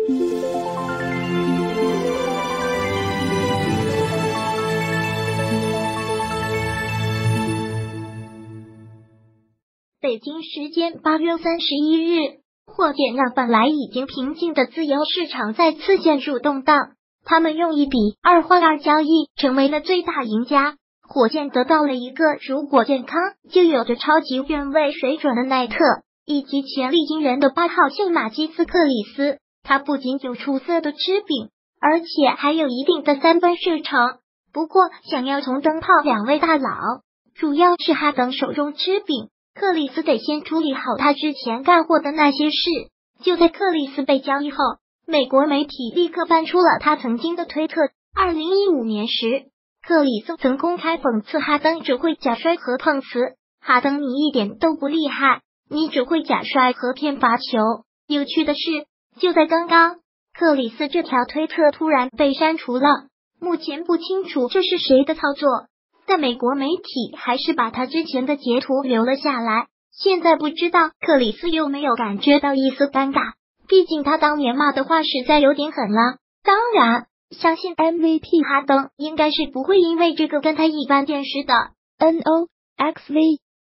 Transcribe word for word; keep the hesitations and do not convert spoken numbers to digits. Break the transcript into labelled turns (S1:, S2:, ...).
S1: 北京时间八月三十一日，火箭让本来已经平静的自由市场再次陷入动荡。他们用一比二换二交易，成为了最大赢家。火箭得到了一个如果健康就有着超级越位水准的奈特，以及潜力惊人的八号姓马基斯克里斯。他不仅有出色的吃饼，而且还有一定的三分射程。不过，想要从灯泡两位大佬，主要是哈登手中吃饼，克里斯得先处理好他之前干过的那些事。就在克里斯被交易后，美国媒体立刻搬出了他曾经的推特。二零一五年时，克里斯曾公开讽刺哈登只会假摔和碰瓷。哈登，你一点都不厉害，你只会假摔和骗罚球。有趣的是，就在刚刚，克里斯这条推特突然被删除了。目前不清楚这是谁的操作，但美国媒体还是把他之前的截图留了下来。现在不知道克里斯有没有感觉到一丝尴尬，毕竟他当年骂的话实在有点狠了。当然，相信 M V P 哈登应该是不会因为这个跟他一般见识的。 N O X V